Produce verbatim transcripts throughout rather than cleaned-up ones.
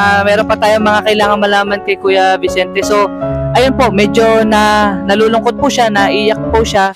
uh, meron pa tayong mga kailangan malaman kay Kuya Vicente. So, ayun po, medyo na nalulungkot po siya, naiyak po siya.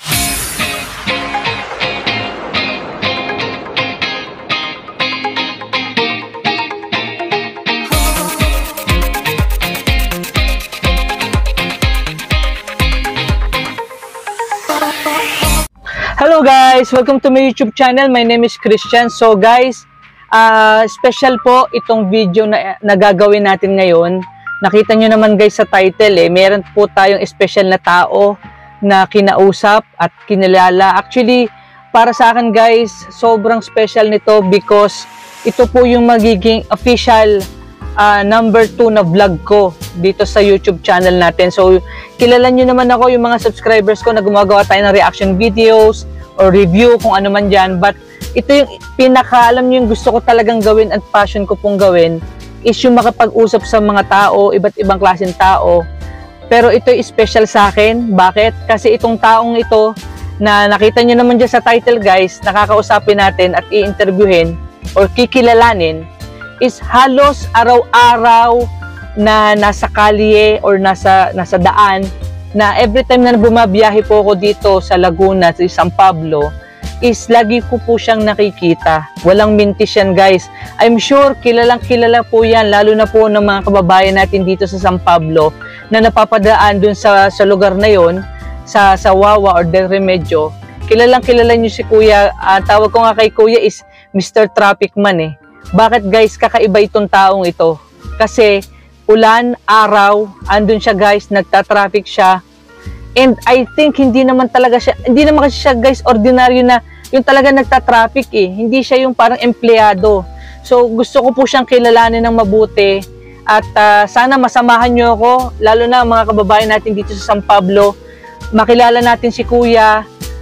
Hello guys! Welcome to my YouTube channel. My name is Christian. So guys, uh, special po itong video na nagagawin natin ngayon. Nakita nyo naman guys sa title eh, meron po tayong special na tao na kinausap at kinilala. Actually, para sa akin guys, sobrang special nito because ito po yung magiging official uh, number two na vlog ko dito sa YouTube channel natin. So, kilala nyo naman ako, yung mga subscribers ko na gumagawa tayo ng reaction videos or review kung ano man dyan. But ito yung pinaka, alam nyo yung gusto ko talagang gawin at passion ko pong gawin is yung makapag-usap sa mga tao, iba't ibang klaseng tao. Pero ito yung special sa akin. Bakit? Kasi itong taong ito na nakita nyo naman dyan sa title guys, nakakausapin natin at i-interviewin or kikilalanin is halos araw-araw na nasa kalye or nasa nasa daan, na every time na bumabiyahe po ako dito sa Laguna, sa San Pablo, is lagi ko po siyang nakikita. Walang mintis yan guys. I'm sure kilalang kilala po yan, lalo na po ng mga kababayan natin dito sa San Pablo na napapadaan dun sa, sa lugar na yon, sa, sa Wawa or Del Remedyo. Kilalang kilala nyo si Kuya. Uh, tawag ko nga kay Kuya is Mister Traffic Man eh. Bakit guys kakaiba itong taong ito? Kasi ulan, araw, andun siya guys, nagta-traffic siya. And I think hindi naman talaga siya, hindi naman kasi siya guys, ordinaryo na yung talaga nagta-traffic eh. Hindi siya yung parang empleyado. So gusto ko po siyang kilalanin ng mabuti. At uh, sana masamahan nyo ako, lalo na mga kababayan natin dito sa San Pablo. Makilala natin si Kuya.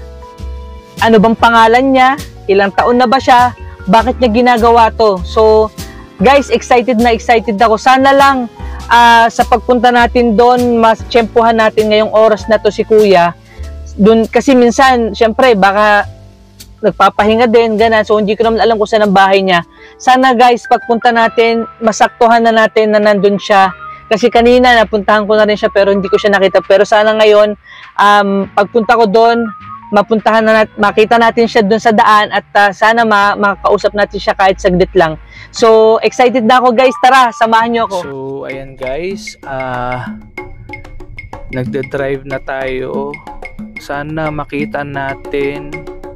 Ano bang pangalan niya? Ilang taon na ba siya? Bakit niya ginagawa to? So guys, excited na excited ako. Sana lang uh, sa pagpunta natin doon, mas tiyempohan natin ngayong oras na to si Kuya. Doon, kasi minsan, syempre, baka nagpapahinga din, ganun. So, hindi ko naman alam kung saan ang bahay niya. Sana guys, pagpunta natin, masaktuhan na natin na nandun siya. Kasi kanina, napuntahan ko na rin siya pero hindi ko siya nakita. Pero sana ngayon, um, pagpunta ko doon, mapuntahan na natin, makita natin siya doon sa daan at uh, sana ma makakausap natin siya kahit saglit lang. So, excited na ako guys. Tara, samahan niyo ako. So, ayan guys. Uh, Nagde-drive na tayo. Sana makita natin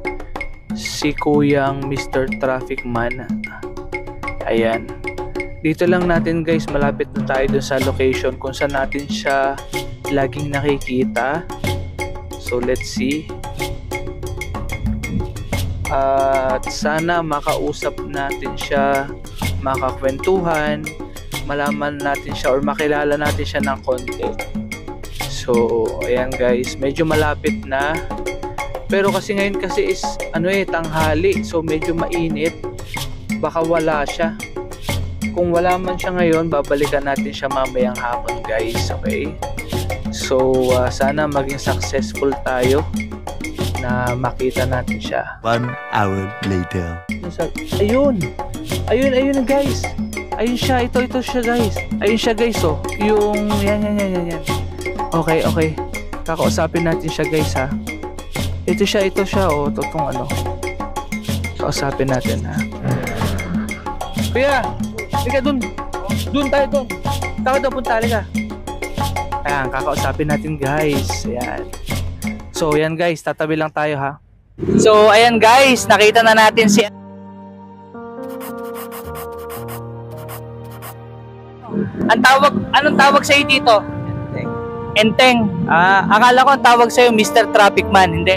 si Kuyang Mister Traffic Man. Ayan. Dito lang natin guys, malapit na tayo doon sa location kung saan natin siya laging nakikita. So, let's see. At uh, sana makausap natin siya, makakwentuhan, malaman natin siya or makilala natin siya ng konti. So, ayan guys, medyo malapit na. Pero kasi ngayon kasi is ano eh, tanghali. So, medyo mainit. Baka wala siya. Kung wala man siya ngayon, babalikan natin siya mamayang hapon guys. Okay? So, uh, sana maging successful tayo na makita natin siya. One hour later. Ayun. Ayun, ayun guys. Ayun siya. Ito, ito siya guys. Ayun siya guys oh. Yung, yan, yan, yan, yan, yan. Okay, okay. Kakausapin natin siya guys ha. Ito siya, ito siya oh. Ito itong ano. Kausapin natin ha. Kuya, halika dun. Dun tayo dun. Takot na punta, halika. Ayan, kakausapin natin guys. Ayan. So, ayan guys, tatabi lang tayo ha. So, ayan guys, nakita na natin si... Ang tawag, anong tawag sa'yo dito? Enteng. Enteng. Ah, akala ko ang tawag sa'yo Mister Traffic Man, hindi?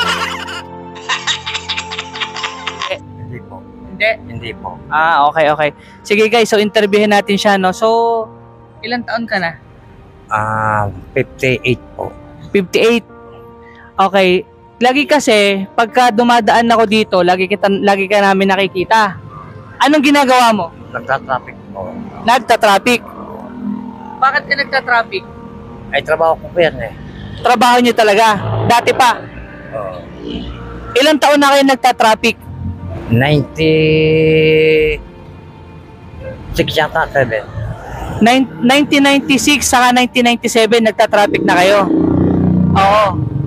Hindi po. Hindi? Hindi po. Ah, okay, okay. Sige guys, so interviewin natin siya, no? So, ilang taon ka na? Ah, uh, fifty-eight po. fifty-eight. Okay, lagi kasi pagka dumadaan ako dito, lagi kita lagi ka namin nakikita. Anong ginagawa mo? Nagta-traffic po. Nagta-traffic. Bakit ka nagta-traffic? Ay trabaho ko po yan eh. Trabaho niyo talaga? Dati pa? Oo. Ilang taon na kayo nagta-traffic? ninety-six yata, seven. Nin- nineteen ninety-six saka nineteen ninety-seven nagta-traffic na kayo. Oo.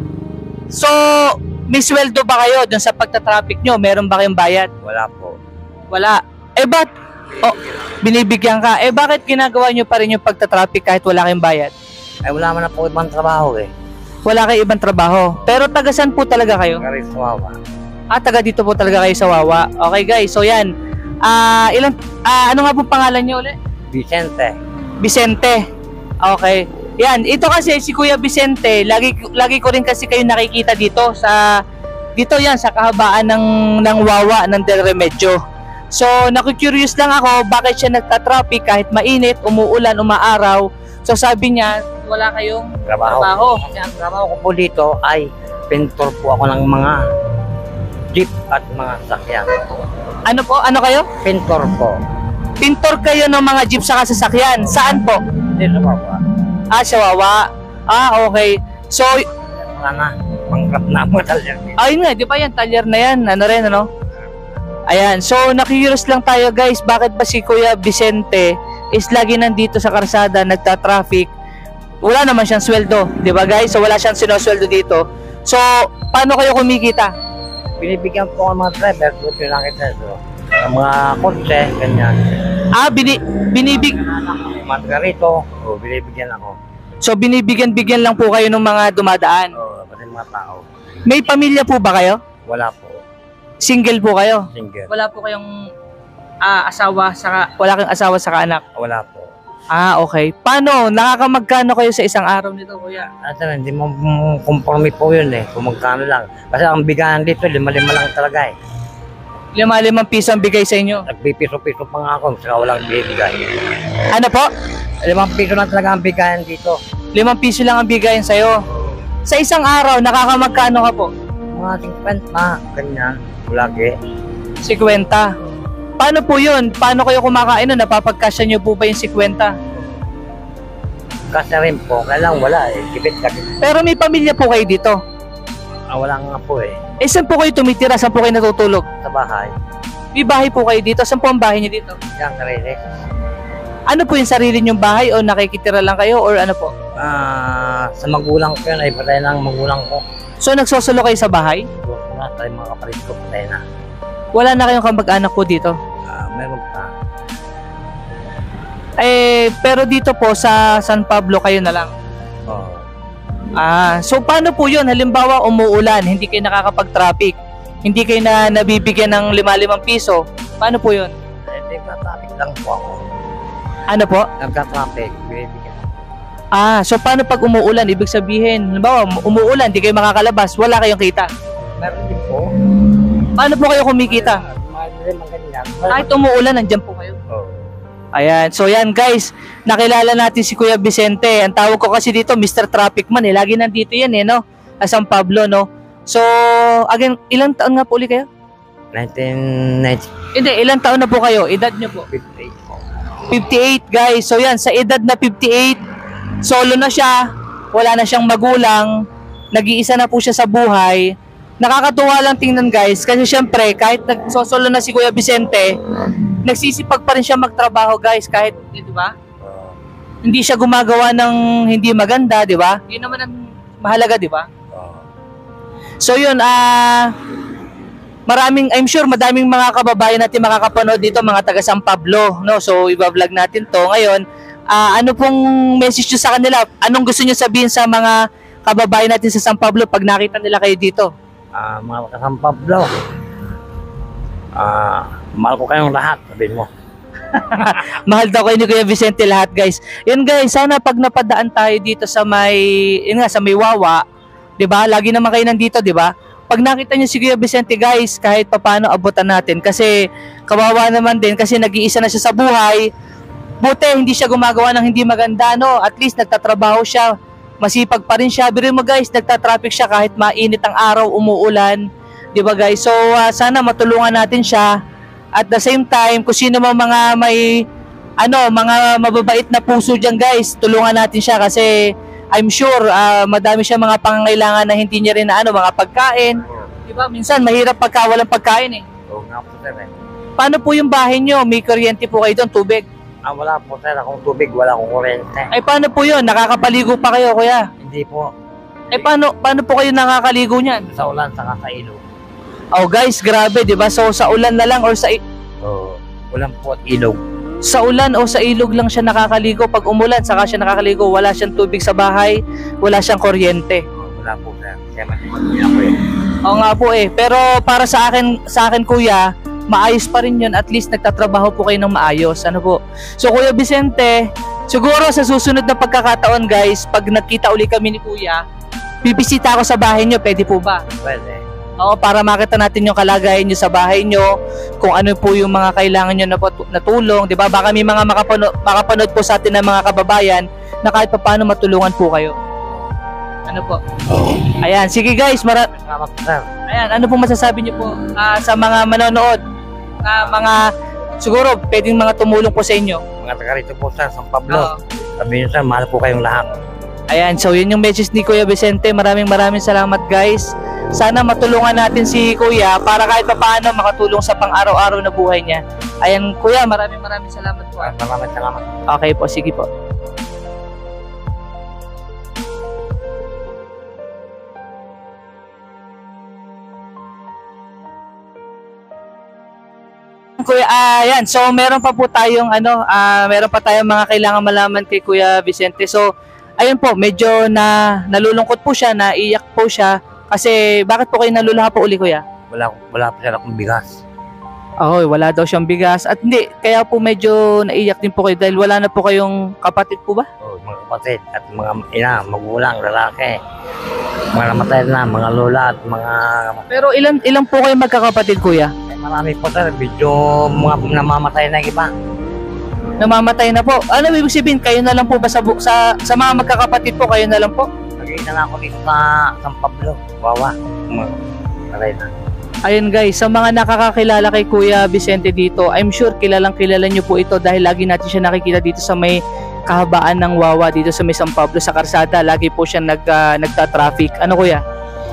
So, may sweldo ba kayo dun sa pagta-traffic nyo? Meron ba kayong bayad? Wala po. Wala. Eh, ba't? Oh, binibigyan ka. Eh, bakit ginagawa nyo pa rin yung pagta-traffic kahit wala kayong bayad? Ay wala man na po ibang trabaho eh. Wala kayong ibang trabaho. Pero tagasan po talaga kayo? Garis Wawa. Ah, taga dito po talaga kayo sa Wawa. Okay guys, so yan. Ah, ilang, ah, ano nga po pangalan nyo ulit? Vicente. Vicente. Okay. Yan, ito kasi si Kuya Vicente, lagi lagi ko rin kasi kayo nakikita dito sa dito yan sa kahabaan ng ng Wawa ng Del Remedyo. So, naku-curious lang ako bakit siya nagta-traffic kahit mainit, umuulan, umaaraw. So, sabi niya, wala kayong Trabaho. trabaho. Kasi ang trabaho ko po dito ay pintor po ako ng mga jeep at mga sasakyan. Ano po? Ano kayo? Pintor po. Pintor kayo ng mga jeep sa sasakyan. Saan po? Hindi sa Wawa. Ah, sa Wawa. Ah, okay. So, Wala na. Mangkrap na ang talyer dito. ayun nga, di ba yan? Talyer na yan. Ano rin, ano? Ayan. So, nakikurious lang tayo, guys. Bakit ba si Kuya Vicente is lagi nandito sa karsada, nagta-traffic? Wala naman siyang sweldo. Di ba, guys? So, wala siyang sinosweldo dito. So, paano kayo kumikita? Binibigyan po ako ng mga driver. Buti lang kita. So, ang mga kotse, ganyan. Ah, bini, binibig... Mga rito, o binibigyan ako. So, binibigyan-bigyan lang po kayo ng mga dumadaan. O, pati mga tao. May pamilya po ba kayo? Wala po. Single po kayo? Single. Wala po kayong ah, asawa, saka, wala kang asawa saka anak? Wala po. Ah, okay. Paano? Nakakamagkano kayo sa isang araw nito, kuya? Asa na, hindi mo conforme po yun eh. Kung magkano lang. Kasi ang bigahan dito, lima-lima lang talaga eh. Lima-limang piso ang bigay sa inyo. Nagpipiso-piso pa nga ako, saka walang bibigay. Ano po? Limang piso lang talaga ang bigahan dito. Limang piso lang ang bigayin sa'yo. Sa isang araw, nakakamagkano ka po? Mga singkwenta, ganyan. Lagi. Sikwenta. Paano po yun? Paano kayo kumakain nun? Napapagkasya nyo po ba yung sikwenta? Kasi rin po, kailang wala eh. Kipit-kapit. Pero may pamilya po kayo dito. Ah, wala nga po eh. Eh, saan po kayo tumitira? Saan po kayo natutulog? Sa bahay. May bahay po kayo dito? Saan po ang bahay nyo dito? Yan, sarili. Ano po yung sarili nyong bahay o nakikitira lang kayo or ano po? Ah, sa magulang ko yun, ay patay na ang magulang ko. So, nagsosolo kayo sa bahay? Gusto na, tayo mga kapatid ko, patay na. Wala na kayong kamag-anak po dito? Ah, meron pa. Eh, pero dito po sa San Pablo kayo na lang. Oh. Ah, so paano po yun? Halimbawa, umuulan, hindi kayo nakakapag-traffic, hindi kayo na nabibigyan ng lima-limang piso. Paano po yun? Eh, nagka-traffic lang po ako. Ano po? Nagka-traffic, binibigyan. Ah, so paano pag umuulan? Ibig sabihin, halimbawa, umuulan, hindi kayo makakalabas, wala kayong kita. Meron din po. Paano po kayo kumikita? Mga mga ganyan. Kahit umuulan, nandyan po kayo. Oh. Ayan, so yan guys, nakilala natin si Kuya Vicente. Ang tawag ko kasi dito, Mister Traffic Man eh. Lagi nandito yan eh, no? Sa San Pablo, no? So, again, ilang taon nga po ulit kayo? nineteen ninety, Hindi, ilang taon na po kayo? Edad nyo po? fifty-eight po. fifty-eight guys. So yan, sa edad na fifty-eight, solo na siya, wala na siyang magulang, nag-iisa na po siya sa buhay. Nakakatuwa lang tingnan guys, kasi syempre, kahit nagsosolo na si Kuya Vicente, nagsisipag pa rin siya magtrabaho guys, kahit, di ba? Oh. Hindi siya gumagawa ng hindi maganda, di ba? Yun naman ang mahalaga, di ba? Oh. So yun, ah... maraming, I'm sure madaming mga kababayan natin makakapanood dito, mga taga San Pablo, no? So i-vlog natin to ngayon. Ah, ano pong message nyo sa kanila? Anong gusto nyo sabihin sa mga kababayan natin sa San Pablo pag nakita nila kayo dito? Ah, mga San Pablo. Ah, mahal ko kayong lahat, sabihin mo. Mahal daw kayo ni Kuya Vicente lahat, guys. Yun guys, sana pag napadaan tayo dito sa may, yun nga, sa may Wawa, 'di ba? Lagi naman kayo nandito, 'di ba? Pag nakita niyo si Kuya Vicente, guys, kahit papaano abutan natin kasi kawawa naman din kasi nag-iisa na siya sa buhay. Buti hindi siya gumagawa ng hindi maganda, no? At least nagtatrabaho siya. Masipag pa rin siya. Biruin mo guys, nagtatraffic siya kahit mainit ang araw, umuulan. 'Di ba guys? So uh, sana matulungan natin siya. At the same time, kung sino mga mga may ano, mga mababait na puso diyan, guys, tulungan natin siya kasi I'm sure uh, madami siya mga pangangailangan na hindi niya rin na ano, mga pagkain. Di ba? Minsan mahirap pagka walang pagkain eh. Oo nga po, sir. Eh. Paano po yung bahay niyo? May kuryente po kayo doon, tubig? Ah, wala po sir, akong tubig, wala akong kuryente. Ay, paano po yun? Nakakapaligo pa kayo, kuya? Hindi po. Eh, paano, paano po kayo nakakaligo niyan? Sa ulan, saka sa ilog. Oh, guys, grabe, di ba? So, sa ulan na lang or sa... i- Oo. Ulan po at ilog. Sa ulan o sa ilog lang siya nakakaligo. Pag umulan, saka siya nakakaligo. Wala siyang tubig sa bahay, wala siyang kuryente. Oo, wala po sir. Kaya matipag ako eh. Oo nga po eh. Pero para sa akin, sa akin kuya, maayos pa rin yun. At least nagtatrabaho po kayo ng maayos. Ano po? So Kuya Vicente, siguro sa susunod na pagkakataon guys, pag nagkita uli kami ni kuya, bibisita ako sa bahay nyo. Pwede po ba? Pwede. Oo, para makita natin yung kalagayan nyo sa bahay nyo, kung ano po yung mga kailangan nyo na, na tulong, di ba? Baka may mga makapanood, makapanood po sa atin ng mga kababayan na kahit pa paano matulungan po kayo. Ano po? Ayan, sige guys, mara Salamat po sir. Ayan, ano pong masasabi niyo po ah, sa mga manonood na mga siguro pwedeng mga tumulong po sa inyo? Mga taga rito po sir, San Pablo. Oo. Sabihin nyo sir, mahal po kayong lahat. Ayan, so yun yung message ni Kuya Vicente. Maraming maraming salamat guys. Sana matulungan natin si Kuya para kahit pa paano makatulong sa pang-araw-araw na buhay niya. Ayan, Kuya, maraming maraming salamat po. Maraming salamat. Okay po, sige po. Kuya, ayan. So meron pa po tayong ano, ah, meron pa tayong mga kailangan malaman kay Kuya Vicente. So ayun po, medyo na nalulungkot po siya, naiyak po siya kasi bakit po kayo naluluha po uli Kuya? Wala, wala po sir akong bigas. Oh, wala daw siyang bigas at hindi kaya po medyo naiyak din po kayo dahil wala na po kayong kapatid po ba? Oo, mga kapatid at mga ina, magulang, lalaki. Mga namatay na, mga lola at mga... Pero ilan ilan po kayo magkakapatid Kuya? Eh, marami po sir, medyo mga namamatay na iba. Namamatay na po. Ano ibig sabihin kayo na lang po ba sa bu- sa, sa mga magkakapatid po kayo na lang po? Nag-iina na ako dito sa San Pablo, Wawa. Mga namatay na. Ayun guys, sa mga nakakakilala kay Kuya Vicente dito, I'm sure kilalang kilala nyo po ito dahil lagi natin siya nakikita dito sa may kahabaan ng Wawa dito sa may San Pablo sa Karsada. Lagi po siya nag, uh, nagta-traffic. Ano Kuya?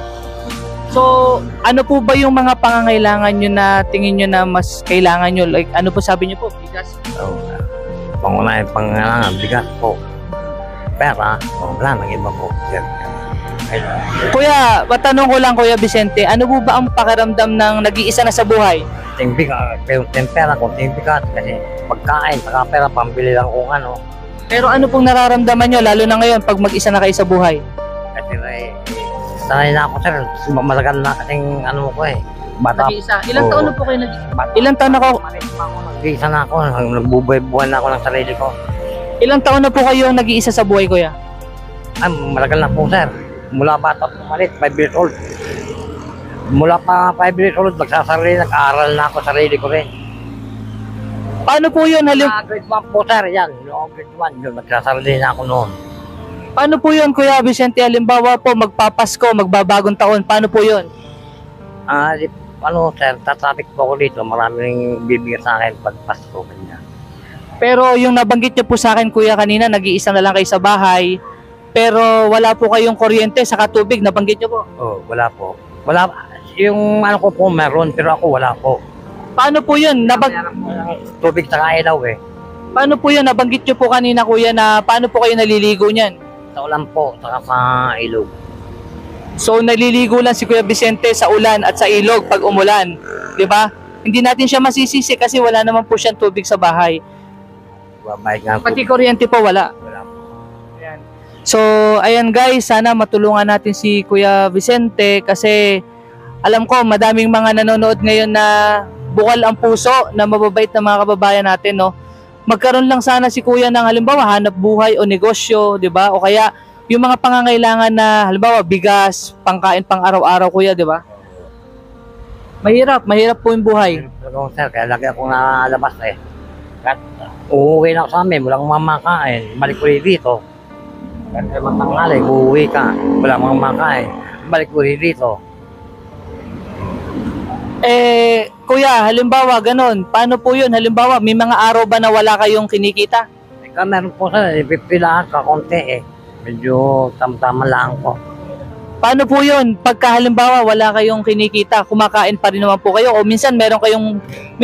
So, ano po ba yung mga pangangailangan nyo na tingin nyo na mas kailangan nyo? Like, ano po sabi nyo po? Bigas? So, uh, pangunahin pangangailangan, bigas po. Pera, oh, wala nang iba po. Sir. Ayun. Kuya, matanong ko lang Kuya Vicente, ano po ba ang pakiramdam ng nag-iisa na sa buhay? Kunting bigas, kunting pera, kunting bigas. Kasi pagkain, saka pera, pambili lang kung ano. Pero ano pong nararamdaman nyo, lalo na ngayon, pag mag-isa na kayo sa buhay? Kasi eh, sanay na ako sir, malagal na kasing ano ko eh. Bata. Nag-iisa? Ilang Oo. taon na po kayo nag-iisa? Bata. Ilang taon na, ko, Nag-iisa na ako, nagbubuhay-buhay na ako ng sarili ko. ilang taon na po kayo nag-iisa sa buhay, Kuya? Ay, malagal na po sir. Mula bata po malit, five years old. Mula pa five years old, nagsasarili, nag-aaral na ako sarili ko rin. Paano po yun? Halim Ah, grade one po sir, yan. Noong grade one, yun, nagsasarili na ako noon. Paano po yun, Kuya Vicente? Halimbawa po, magpapasko, magbabagong taon. Paano po yun? Ah, di, ano sir, tatraffic po ako dito. Maraming bibigyan sa akin pag Pasko. Ganyan. Pero yung nabanggit niyo po sa akin, Kuya, kanina, nag-iisa na lang kayo sa bahay. Pero wala po kayong kuryente sa tubig, nabanggit niyo po. Oh, wala po. Wala, yung ano ko po meron, pero ako wala po. Paano po yun? Nabang Tubig sa ilaw eh. paano po yun? Nabanggit niyo po kanina, Kuya, na paano po kayo naliligo niyan? Sa ulan po, saka sa ilog. So naliligo lang si Kuya Vicente sa ulan at sa ilog pag umulan, 'di ba? Hindi natin siya masisisi kasi wala naman po siyang tubig sa bahay. Babayad nga po. Pati kuryente po wala. Wala po. Ayan. So ayan guys, sana matulungan natin si Kuya Vicente kasi alam ko madaming mga nanonood ngayon na bukal ang puso na mababait na mga kababayan natin, no? Magkaroon lang sana si Kuya ng halimbawa hanap buhay o negosyo, 'di ba? O kaya yung mga pangangailangan na halimbawa bigas, pangkain pang araw-araw Kuya, 'di ba? Mahirap, mahirap po yung buhay. Pero sir, kaya lagi ako nalabas eh. At uuwi na ako sa amin, walang mamakain. Balik ko rin dito. At naman tanghali, uuwi ka, walang mamakain. Balik ko rin dito. Eh, Kuya, halimbawa ganun, paano po yun? Halimbawa, may mga araw ba na wala kayong kinikita? Ika meron po sir, ipipilaan ka konti eh. Medyo tam-tama lang po. Paano po yun? Pagka halimbawa wala kayong kinikita, kumakain pa rin naman po kayo o minsan meron kayong may,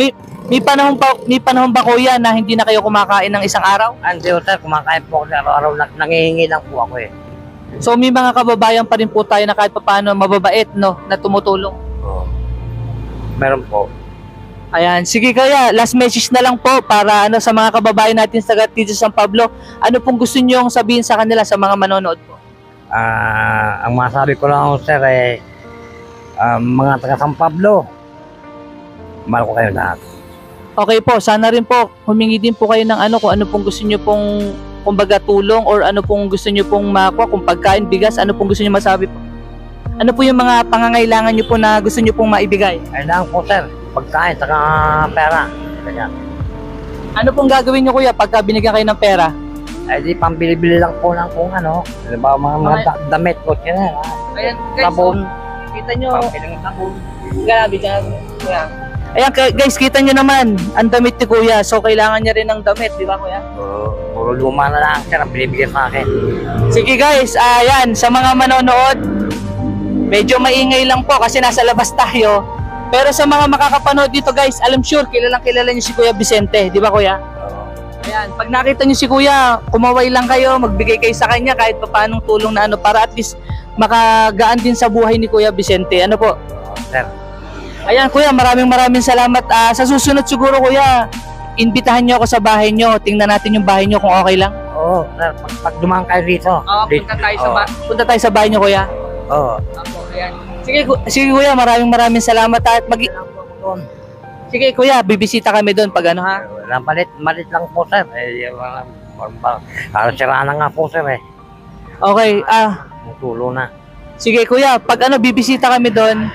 May panahon pa, may panahon ba kuya na hindi na kayo kumakain ng isang araw? Hindi ho sir, kumakain po ako araw-araw, nang- nangihingi lang po ako eh. So may mga kababayan pa rin po tayo na kahit papaano mababait, no, na tumutulong. Oo. Meron po. Ayan, sige kaya, last message na lang po para ano sa mga kababayan natin sa dito sa San Pablo. Ano pong gusto niyo sabihin sa kanila sa mga manonood po? Ah, ang masabi ko lang sir eh, ah, mga taga San Pablo, mahal ko kayo lahat. Okay po, sana rin po humingi din po kayo ng ano kung ano pong gusto niyo pong kumbaga tulong or ano pong gusto niyo pong makuha, kung pagkain, bigas, ano pong gusto niyo masabi po? Ano po yung mga pangangailangan niyo po na gusto niyo pong maibigay? Kailangan po sir, pagkain, saka pera. Ganyan. Ano pong gagawin niyo kuya pagka binigyan kayo ng pera? Eh di pambili-bili lang po lang kung ano. Diba mga, mga Okay. da- damit ko sila. Ayan, Sabon. kita niyo. Pambili ng sabon. Grabe dyan, kuya. Ayan ka- guys, kita nyo naman, ang damit ni kuya. So kailangan niya rin ng damit, di ba kuya? Oo, puro luma na lang sir ang binibigyan sa akin. Sige guys, ayan, sa mga manonood, medyo maingay lang po kasi nasa labas tayo. Pero sa mga makakapanood dito guys, alam sure, kilalang kilala niyo si Kuya Vicente, di ba kuya? Oo. Ayan, pag nakita niyo si kuya, kumaway lang kayo, magbigay kayo sa kanya kahit pa paanong tulong na ano para at least makagaan din sa buhay ni Kuya Vicente. Ano po? Oo, sir. Ayan kuya, maraming maraming salamat. Ah, sa susunod siguro kuya, imbitahan niyo ako sa bahay niyo. Tingnan natin yung bahay niyo kung okay lang. Oo, sir. Pag, pag dumaan kayo dito. Oo, dito- punta tayo sa oo. ba- punta tayo sa bahay niyo kuya. Oo. Opo, ayan. Sige, ku- sige kuya, maraming maraming salamat at mag Kailangan po ako doon. Sige kuya, bibisita kami doon pag ano ha. Walang malit, malit lang po sir. Eh, walang, walang, parang siraan na nga po sir eh. Okay, ah, Tulo na. sige kuya, pag ano bibisita kami doon.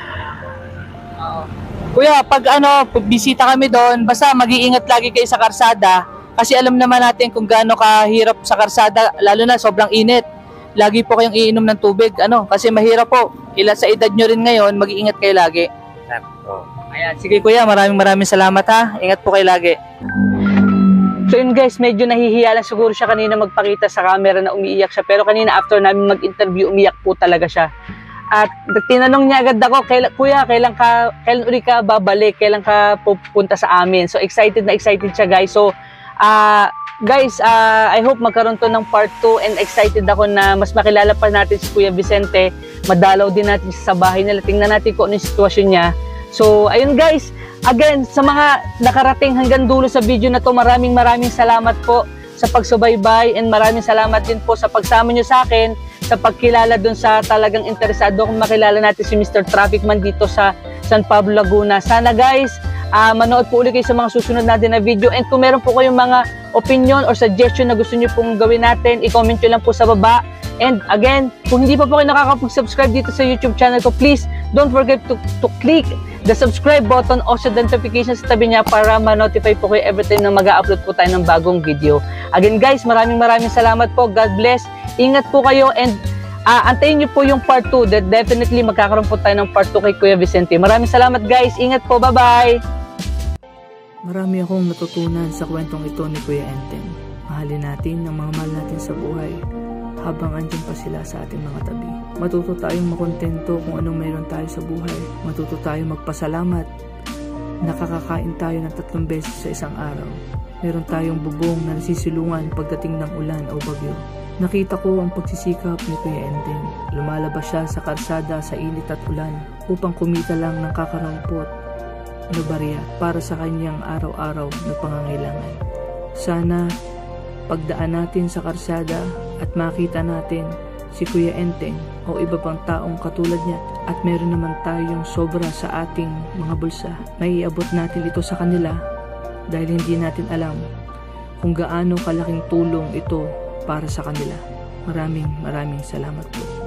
Kuya, pag ano, pag bisita kami doon, basta mag-iingat lagi kayo sa karsada kasi alam naman natin kung gaano kahirap sa karsada, lalo na sobrang init. Lagi po kayong iinom ng tubig, ano, kasi mahirap po. Ila sa edad nyo rin ngayon, mag-iingat kayo lagi. Sir. Oo. Ayan, sige kuya, maraming maraming salamat ha. Ingat po kayo lagi. So yun guys, medyo nahihiya lang siguro siya kanina magpakita sa camera na umiiyak siya. Pero kanina after namin mag-interview, umiyak po talaga siya. At tinanong niya agad ako, kailan, kuya, kailan ka, kailan uli ka babalik? Kailan ka pupunta sa amin? So excited na excited siya guys. So uh, guys, uh, I hope magkaroon to ng part two and excited ako na mas makilala pa natin si Kuya Vicente. Madalaw din natin sa bahay nila. Tingnan natin kung ano yung sitwasyon niya. So ayun guys, again, sa mga nakarating hanggang dulo sa video na to, maraming maraming salamat po sa pagsubaybay and maraming salamat din po sa pagsama nyo sa akin sa pagkilala dun sa talagang interesado kung makilala natin si Mister Traffic Man dito sa San Pablo, Laguna. Sana guys, uh, manood po ulit kayo sa mga susunod natin na video and kung meron po kayong mga opinion or suggestion na gusto nyo pong gawin natin, i-comment nyo lang po sa baba. And again, kung hindi pa po kayo nakakapag-subscribe dito sa YouTube channel ko, please don't forget to, to click the subscribe button, also the notification sa tabi niya para ma-notify po kayo every time na mag-upload po tayo ng bagong video. Again guys, maraming maraming salamat po. God bless. Ingat po kayo and uh, antayin niyo po yung part two. That definitely magkakaroon po tayo ng part two kay Kuya Vicente. Maraming salamat guys. Ingat po. Bye-bye. Marami akong natutunan sa kwentong ito ni Kuya Enten. Mahalin natin ang mga mahal natin sa buhay habang andyan pa sila sa ating mga tabi. Matuto tayong makontento kung anong mayroon tayo sa buhay. Matuto tayong magpasalamat. Nakakakain tayo ng tatlong beses sa isang araw. Meron tayong bubong na nasisilungan pagdating ng ulan o bagyo. Nakita ko ang pagsisikap ni Kuya Enten. Lumalabas siya sa karsada sa init at ulan upang kumita lang ng kakarampot na barya para sa kanyang araw-araw na pangangailangan. Sana pagdaan natin sa karsada at makita natin si Kuya Enten o iba pang taong katulad niya at meron naman tayong sobra sa ating mga bulsa, may iabot natin ito sa kanila dahil hindi natin alam kung gaano kalaking tulong ito para sa kanila. Maraming maraming salamat po.